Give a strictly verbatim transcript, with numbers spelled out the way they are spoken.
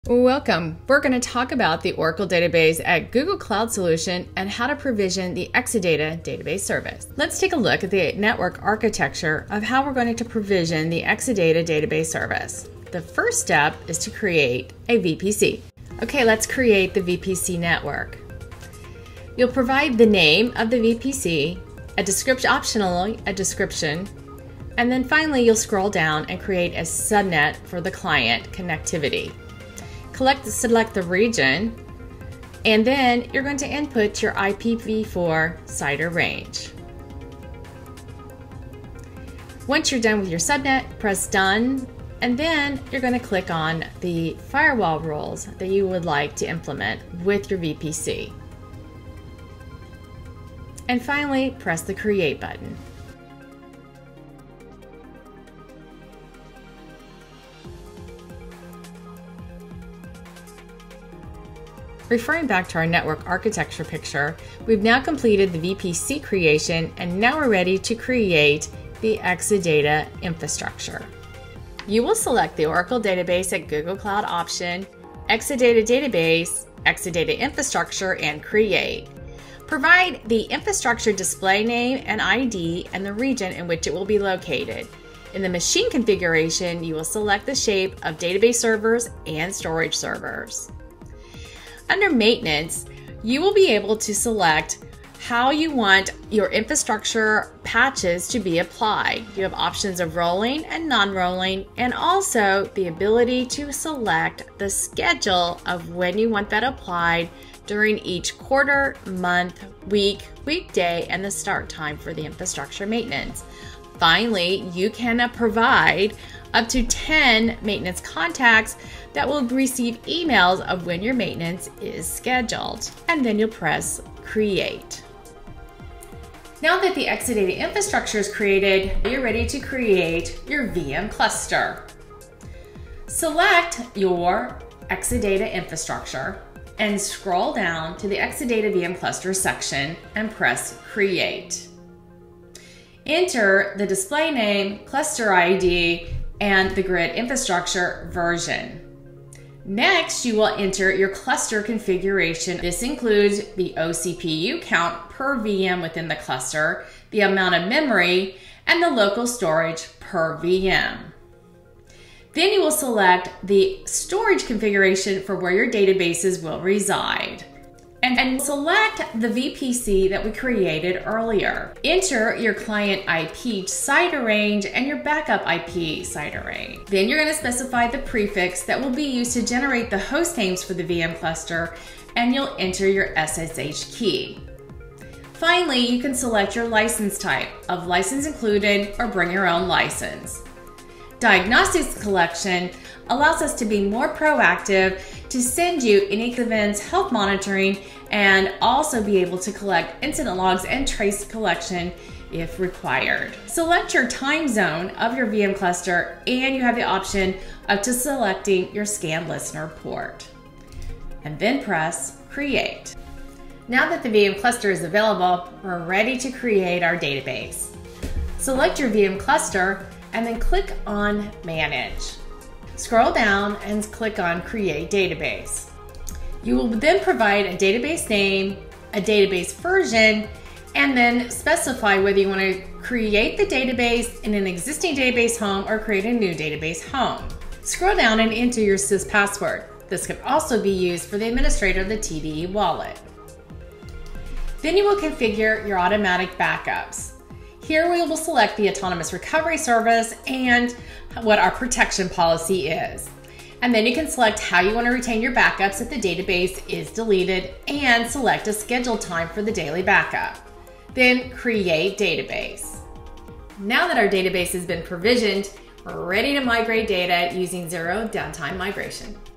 Welcome. We're going to talk about the Oracle database at Google Cloud Solution and how to provision the Exadata database service. Let's take a look at the network architecture of how we're going to provision the Exadata database service. The first step is to create a V P C. Okay, let's create the V P C network. You'll provide the name of the V P C, a description, optionally a description, and then finally you'll scroll down and create a subnet for the client connectivity. Collect, select the region, and then you're going to input your I P v four C I D R range. Once you're done with your subnet, press done, and then you're going to click on the firewall rules that you would like to implement with your V P C. And finally, press the create button. Referring back to our network architecture picture, we've now completed the V P C creation and now we're ready to create the Exadata infrastructure. You will select the Oracle database at Google Cloud option, Exadata database, Exadata infrastructure, and create. Provide the infrastructure display name and I D and the region in which it will be located. In the machine configuration, you will select the shape of database servers and storage servers. Under maintenance, you will be able to select how you want your infrastructure patches to be applied. You have options of rolling and non-rolling, and also the ability to select the schedule of when you want that applied during each quarter, month, week, weekday, and the start time for the infrastructure maintenance. Finally, you can provide up to ten maintenance contacts that will receive emails of when your maintenance is scheduled. And then you'll press create. Now that the Exadata infrastructure is created, you're ready to create your V M cluster. Select your Exadata infrastructure and scroll down to the Exadata V M cluster section and press create. Enter the display name, cluster I D, and the grid infrastructure version. Next, you will enter your cluster configuration. This includes the O C P U count per V M within the cluster, the amount of memory, and the local storage per V M. Then you will select the storage configuration for where your databases will reside. And, and select the V P C that we created earlier. Enter your client I P C I D R range and your backup I P C I D R range. Then you're going to specify the prefix that will be used to generate the host names for the V M cluster, and you'll enter your S S H key. Finally, you can select your license type of license included or bring your own license. Diagnostics collection allows us to be more proactive, to send you any events, health monitoring, and also be able to collect incident logs and trace collection if required. Select your time zone of your V M cluster, and you have the option of to selecting your scan listener port. And then press create. Now that the V M cluster is available, we're ready to create our database. Select your V M cluster and then click on Manage. Scroll down and click on Create Database. You will then provide a database name, a database version, and then specify whether you want to create the database in an existing database home or create a new database home. Scroll down and enter your sys password. This can also be used for the administrator of the T D E wallet. Then you will configure your automatic backups. Here we will select the autonomous recovery service and what our protection policy is. And then you can select how you want to retain your backups if the database is deleted, and select a scheduled time for the daily backup. Then create database. Now that our database has been provisioned, we're ready to migrate data using zero downtime migration.